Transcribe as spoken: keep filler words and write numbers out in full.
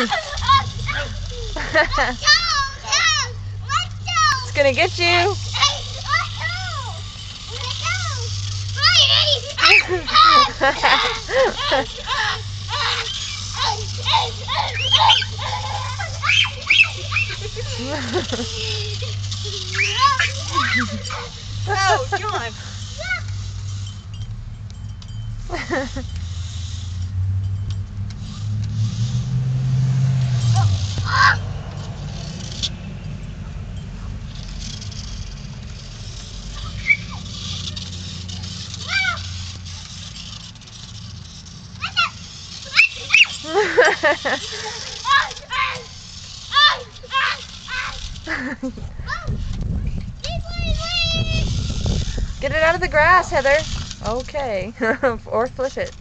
It's gonna get you. Oh, John. Get it out of the grass, Heather. Okay. Or flip it.